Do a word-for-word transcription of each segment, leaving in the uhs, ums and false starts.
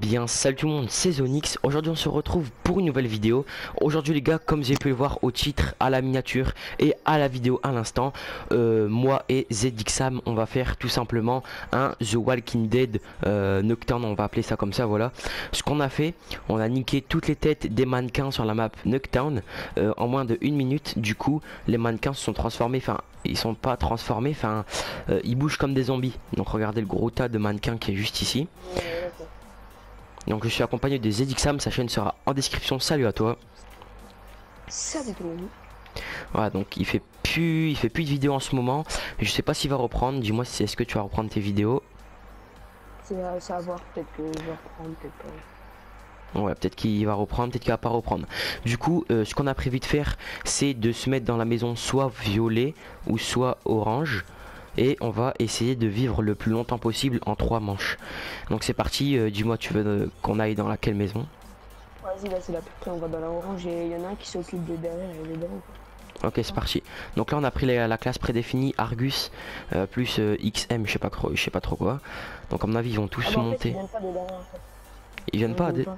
bien, salut tout le monde, c'est Zonix. Aujourd'hui on se retrouve pour une nouvelle vidéo. Aujourd'hui les gars, comme j'ai pu le voir au titre, à la miniature et à la vidéo à l'instant, euh, moi et Zedixam on va faire tout simplement un The Walking Dead euh, Nocturne, on va appeler ça comme ça, voilà. Ce qu'on a fait, on a niqué toutes les têtes des mannequins sur la map Nocturne euh, en moins de une minute. Du coup les mannequins se sont transformés, enfin ils sont pas transformés, enfin euh, ils bougent comme des zombies. Donc regardez le gros tas de mannequins qui est juste ici. Donc je suis accompagné de Zedixam, sa chaîne sera en description. Salut à toi. Salut tout le monde. Voilà, donc il fait plus il fait plus de vidéos en ce moment. Je sais pas s'il va reprendre. Dis-moi si est-ce que tu vas reprendre tes vidéos. C'est à, à voir, peut-être que je vais reprendre, peut-être pas. Ouais, peut-être qu'il va reprendre, peut-être qu'il va pas reprendre. Du coup, euh, ce qu'on a prévu de faire, c'est de se mettre dans la maison soit violet ou soit orange. Et on va essayer de vivre le plus longtemps possible en trois manches. Donc c'est parti, euh, dis-moi tu veux euh, qu'on aille dans laquelle maison? Vas-y, là c'est la plus près, on va dans la orange et il y en a un qui s'occupe de derrière et les dents. Ok, c'est parti. Donc là on a pris la, la classe prédéfinie Argus euh, plus euh, X M, je sais pas trop, je sais pas trop quoi. Donc à mon avis ils vont tous Ah bah, monter. en fait, ils viennent pas de derrière, en fait. Ils viennent pas, Ils viennent de... pas.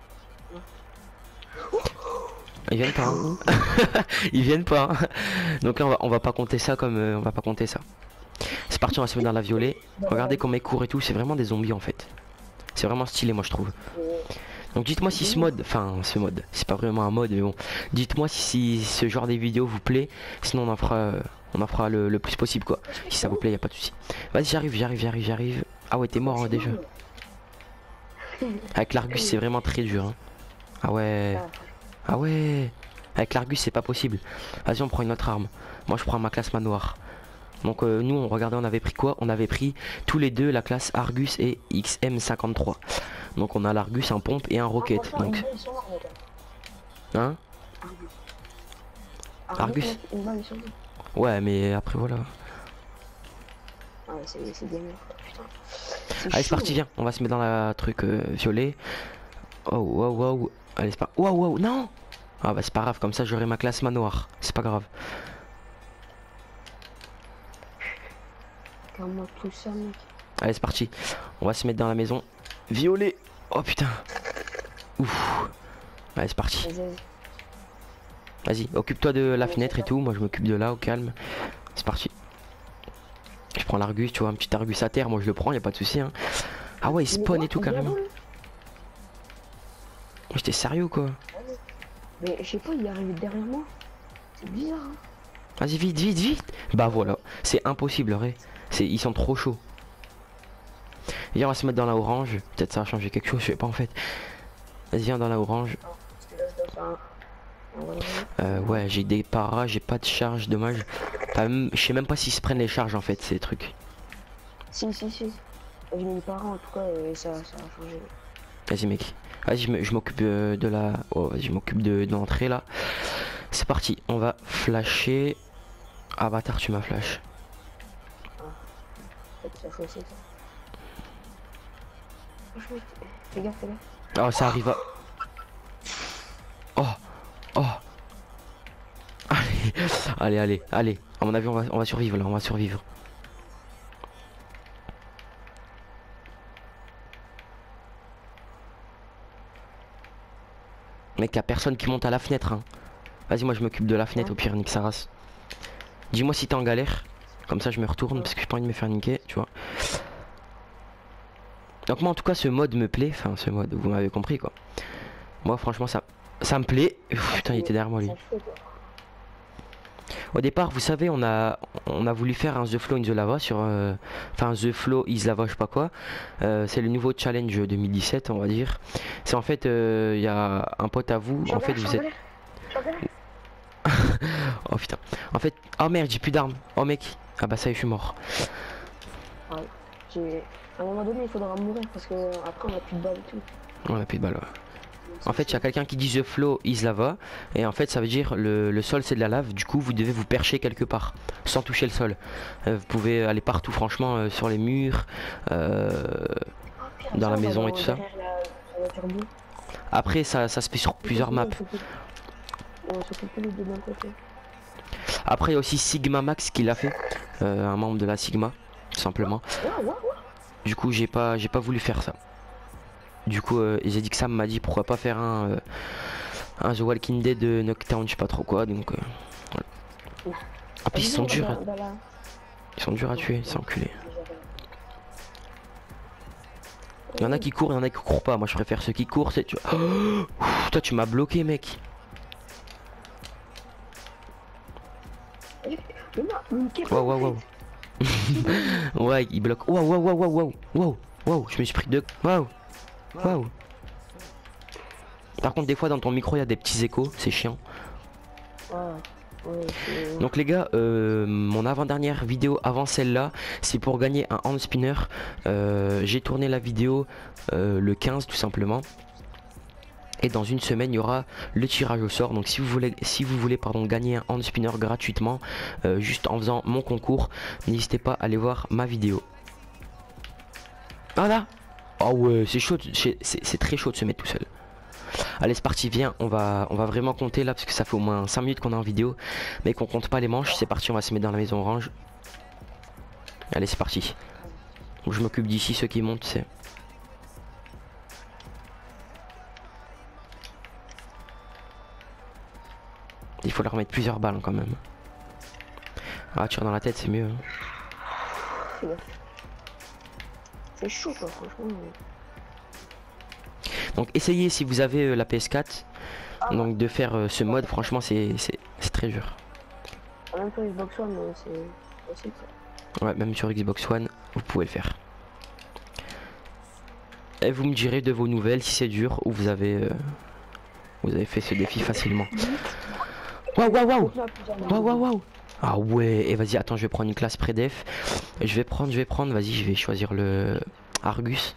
Ils viennent pas. Hein. Ils viennent pas. Hein. Donc là on va, on va pas compter ça comme euh, on va pas compter ça. C'est parti, on va se mettre dans la violet. Regardez comme ils courent et tout, c'est vraiment des zombies en fait. C'est vraiment stylé moi je trouve. Donc dites-moi si ce mode, enfin ce mode, c'est pas vraiment un mode mais bon. Dites-moi si, si ce genre de vidéos vous plaît, sinon on en fera, euh, on en fera le, le plus possible quoi. Si ça vous plaît, y a pas de souci. Vas-y, j'arrive, j'arrive, j'arrive, j'arrive. Ah ouais, t'es mort hein, déjà. Avec l'Argus c'est vraiment très dur. Hein. Ah ouais. Ah ouais. Avec l'Argus c'est pas possible. Vas-y, on prend une autre arme. Moi je prends ma classe manoir. Donc euh, nous on regardait, on avait pris quoi? On avait pris tous les deux la classe Argus et X M cinquante-trois. Donc on a l'Argus, un pompe et un rocket. Donc hein? Argus. Ouais mais après voilà. Allez c'est parti, viens, on va se mettre dans la truc euh, violet. Oh wow wow. Allez c'est pas. Wow wow non. Ah bah c'est pas grave, comme ça j'aurai ma classe manoir. C'est pas grave. Tout ça, mec. Allez c'est parti. On va se mettre dans la maison. Violet. Oh putain. Ouf. Allez c'est parti. Vas-y, occupe-toi de la fenêtre et tout. Moi je m'occupe de là au calme. C'est parti. Je prends l'Argus, tu vois, un petit Argus à terre. Moi je le prends, y a pas de souci. Hein. Ah ouais, il spawn et tout carrément. J'étais sérieux quoi. Mais je sais pas, il est arrivé derrière moi. C'est bizarre. Hein. Vas-y vite, vite, vite. Bah voilà, c'est impossible, vrai. C'est, ils sont trop chauds. Viens, on va se mettre dans la orange. Peut-être ça va changer quelque chose, je sais pas en fait. Vas-y, viens dans la orange. Euh, ouais, j'ai des paras, j'ai pas de charge, dommage. Enfin, je sais même pas s'ils se prennent les charges en fait, ces trucs. Si, si, si. J'ai mis les paras en tout cas et ça, ça a changé. Vas-y, mec. Vas-y, je m'occupe euh, de la. Oh, vas-y, je m'occupe de, de l'entrée là. C'est parti, on va flasher. Ah, bâtard, tu m'as flash. Fais gaffe, fais gaffe. Oh ça arrive à... Oh. Oh. Allez. Allez, allez, allez. À mon avis on va, on va survivre là, on va survivre. Mec, y'a personne qui monte à la fenêtre hein. Vas-y, moi je m'occupe de la fenêtre, au pire nique sa race. Dis-moi si t'es en galère. Comme ça je me retourne parce que j'ai pas envie de me faire niquer, tu vois. Donc moi en tout cas ce mode me plaît, enfin ce mode, vous m'avez compris quoi. Moi franchement ça ça me plaît. Uf, putain, il était derrière moi lui. Au départ, vous savez, on a on a voulu faire un The Flow in the Lava sur euh, enfin The Flow is Lava, je sais pas quoi. Euh, c'est le nouveau challenge deux mille dix-sept, on va dire. C'est en fait il euh, y a un pote à vous, en fait vous êtes oh putain. En fait, oh merde, j'ai plus d'armes. Oh mec. Ah bah ça y est, je suis mort. Ouais, j'ai... À un moment donné, il faudra mourir parce que après on a plus de balles et tout. On a plus de balles, ouais. En fait, il y a quelqu'un qui dit The Flow is Lava. Et en fait, ça veut dire le, le sol c'est de la lave. Du coup, vous devez vous percher quelque part sans toucher le sol. Euh, vous pouvez aller partout, franchement, euh, sur les murs, euh, oh, dans la maison et tout ça. La, la Après, ça, ça se fait sur plusieurs maps. Après il y a aussi Sigma Max qui l'a fait, euh, un membre de la Sigma, tout simplement. Du coup j'ai pas j'ai pas voulu faire ça. Du coup, euh, j'ai dit que Sam m'a dit pourquoi pas faire un, euh, un The Walking Dead de Knockdown, je sais pas trop quoi. Donc, euh, voilà. Ah, puis ils sont durs. À... Ils sont durs à tuer, c'est enculé. Il y en a qui courent, il y en a qui courent pas. Moi, je préfère ceux qui courent. C'est tu. Oh, toi, tu m'as bloqué, mec. Waouh, waouh, waouh. Ouais, il bloque. Waouh, waouh, waouh, waouh, waouh, waouh, waouh. Je me suis pris de. Waouh, waouh. Par contre, des fois, dans ton micro, il y a des petits échos. C'est chiant. Donc les gars, euh, mon avant-dernière vidéo avant celle-là, c'est pour gagner un hand spinner. Euh, j'ai tourné la vidéo euh, le quinze tout simplement. Et dans une semaine, il y aura le tirage au sort. Donc si vous voulez, si vous voulez pardon, gagner un hand spinner gratuitement, euh, juste en faisant mon concours, n'hésitez pas à aller voir ma vidéo. Voilà. Oh ouais, c'est chaud, c'est très chaud de se mettre tout seul. Allez, c'est parti, viens, on va, on va vraiment compter là parce que ça fait au moins cinq minutes qu'on est en vidéo, mais qu'on compte pas les manches. C'est parti, on va se mettre dans la maison orange. Allez, c'est parti. Donc, je m'occupe d'ici, ceux qui montent, c'est. Il faut leur mettre plusieurs balles hein, quand même. Ah, tire dans la tête, c'est mieux. Hein. C'est chaud, quoi, franchement. Donc essayez si vous avez euh, la P S quatre ah, donc de faire euh, ce mode. Franchement c'est très dur. Même sur Xbox One c'est possible. Ouais, même sur Xbox One vous pouvez le faire. Et vous me direz de vos nouvelles si c'est dur ou vous avez euh, vous avez fait ce défi facilement. Waouh waouh waouh waouh waouh waouh. Ah ouais, et vas-y attends, je vais prendre une classe pré-def. Je vais prendre, je vais prendre, vas-y je vais choisir le Argus.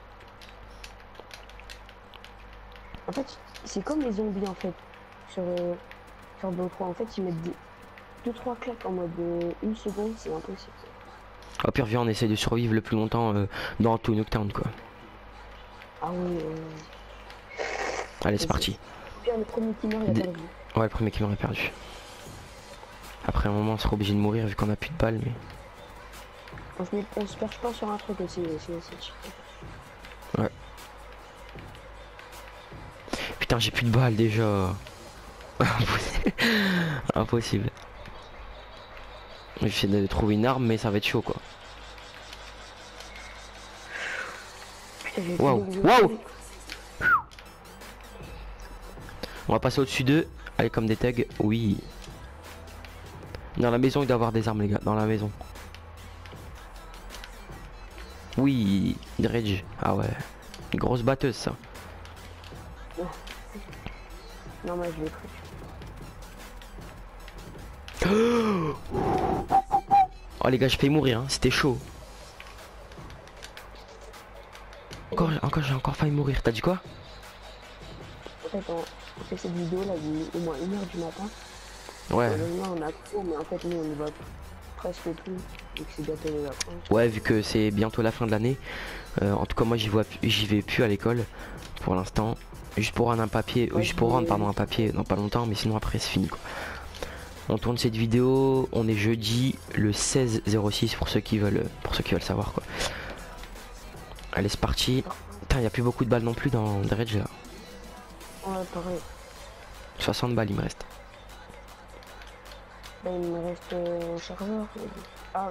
En fait, c'est comme les zombies en fait. Sur, euh, sur deux trois, en fait, ils mettent deux trois claques en mode euh, une seconde, c'est impossible. Au pire, viens, on essaie de survivre le plus longtemps euh, dans tout Knockdown quoi. Ah oui. Euh... Allez, c'est parti. Bien, le premier qui meurt, il a perdu. Ouais, le premier qui meurt est perdu. Après un moment, on sera obligé de mourir vu qu'on a plus de balles, mais. On se, met... on se perche pas sur un truc aussi, c'est ouais. Putain, j'ai plus de balles déjà. Impossible. J'essaie de trouver une arme, mais ça va être chaud quoi. Waouh, waouh. On va passer au-dessus d'eux. Allez, comme des tags. Oui. Dans la maison, il doit y avoir des armes, les gars. Dans la maison. Oui, Dredge. Ah ouais. Une grosse batteuse, ça. Non, moi je l'ai pris. Oh les gars, je fais mourir, hein. C'était chaud. Encore, encore, j'ai encore failli mourir. T'as dit quoi? En fait, on, on fait cette vidéo là, il est au moins une heure du matin. Ouais. Là, on a cours, mais en fait, nous on y va presque plus. Vu que c'est bientôt les vacances. Ouais, vu que c'est bientôt la fin de l'année. Euh, en tout cas, moi j'y vois, j'y vais plus à l'école pour l'instant. Juste pour rendre un papier, ouais, juste pour rendre pardon un papier dans pas longtemps, mais sinon après c'est fini quoi. On tourne cette vidéo, on est jeudi le seize zéro six pour ceux qui veulent pour ceux qui veulent savoir quoi. Allez c'est parti. Putain, il y a plus beaucoup de balles non plus dans Dredge là. Ouais, pareil. soixante balles il me reste. Là, il me reste euh, un chargeur. Ah.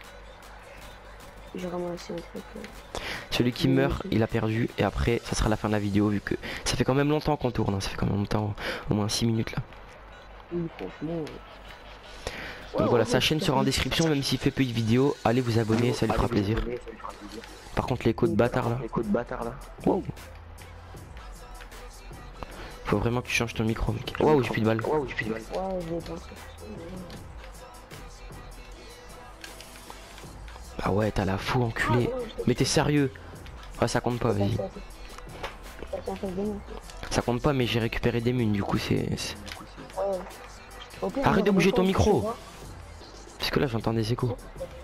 J'ai ramassé un truc. Euh... Celui qui meurt, il a perdu et après ça sera la fin de la vidéo vu que ça fait quand même longtemps qu'on tourne, hein. Ça fait quand même longtemps, au moins six minutes là. Oui, franchement. Ouais. Donc ouais, voilà, sa chaîne sera en description, même s'il fait peu de vidéos, allez vous abonner, ça lui fera plaisir. Par contre les codes bâtards là. Wow. Faut vraiment que tu changes ton micro mec. Waouh, j'ai plus de balles. Waouh, j'ai plus de balles. Ouais, je vais pas. Ah ouais, t'as la fou enculé. Mais t'es sérieux? Ah ça compte pas, vas-y. Ça compte pas, mais j'ai récupéré des munes, du coup c'est... Arrête de bouger ton micro. Parce que là j'entends des échos.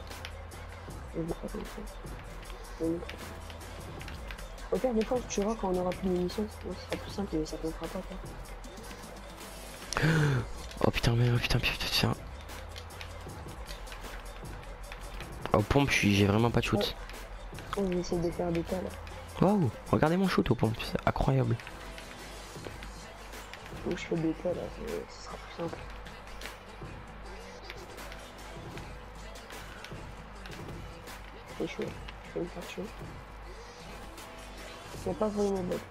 Au pire des fois tu vois quand on aura plus d'émissions, ce sera plus simple et ça comptera pas quoi. Oh putain mais oh, putain putain putain. Oh pompe, j'ai vraiment pas de shoot. On va essayer de faire des cas là. Waouh, regardez mon shoot au pompe, c'est incroyable. Donc je fais des cas là, ce sera plus simple. C'est chaud, je vais me faire chaud. Il n'y a pas voulu ma bête.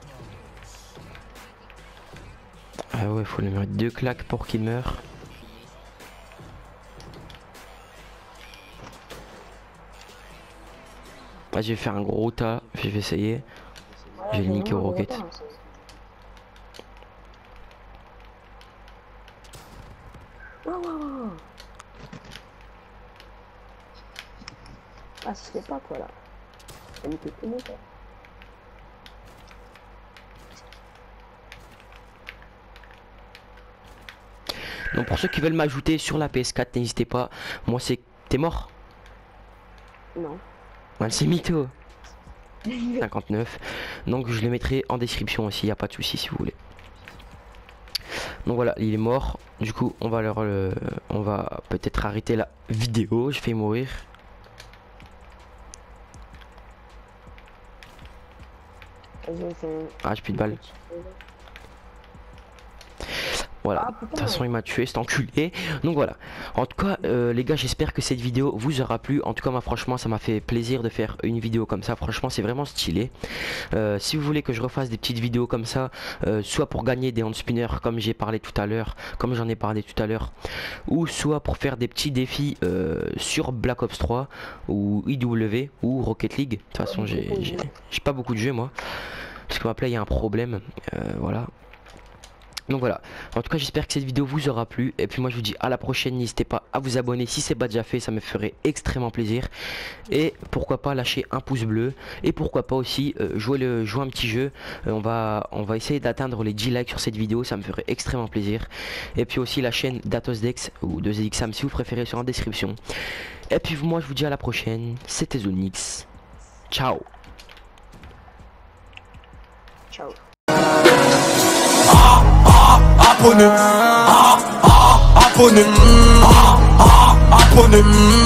Ah ouais, faut lui mettre deux claques pour qu'il meure. Ah, je vais faire un gros tas, je vais essayer. Ouais, J'ai le niqué aux roquettes. Hein, oh, oh, oh. Ah, ça se fait pas quoi là. Ça me fait tout mon corps. Donc pour ceux qui veulent m'ajouter sur la P S quatre, n'hésitez pas. Moi c'est... T'es mort? Non. Ouais, c'est mytho. cinquante-neuf. Donc je le mettrai en description aussi, y a pas de souci si vous voulez. Donc voilà, il est mort. Du coup, on va leur, euh, on va peut-être arrêter la vidéo. Je fais mourir. Ah, j'ai plus de balles. Voilà, de toute façon il m'a tué cet enculé. Donc voilà, en tout cas euh, les gars, j'espère que cette vidéo vous aura plu. En tout cas moi franchement ça m'a fait plaisir de faire une vidéo comme ça. Franchement c'est vraiment stylé. euh, Si vous voulez que je refasse des petites vidéos comme ça, euh, soit pour gagner des hand spinners comme j'ai parlé tout à l'heure, comme j'en ai parlé tout à l'heure, ou soit pour faire des petits défis euh, sur Black Ops trois ou I W ou Rocket League. De toute façon j'ai pas beaucoup de jeux moi, parce que ma play il y a un problème. euh, Voilà. Donc voilà, en tout cas j'espère que cette vidéo vous aura plu. Et puis moi je vous dis à la prochaine. N'hésitez pas à vous abonner si c'est pas déjà fait, ça me ferait extrêmement plaisir. Et pourquoi pas lâcher un pouce bleu. Et pourquoi pas aussi euh, jouer, le, jouer un petit jeu. euh, on, va, on va essayer d'atteindre les dix likes sur cette vidéo, ça me ferait extrêmement plaisir. Et puis aussi la chaîne d'Atosdex ou de ZXam si vous préférez, sur en description. Et puis moi je vous dis à la prochaine. C'était Zonix. Ciao. Ciao. Abonne, ah, ah, abonne, ah, ah, abonne.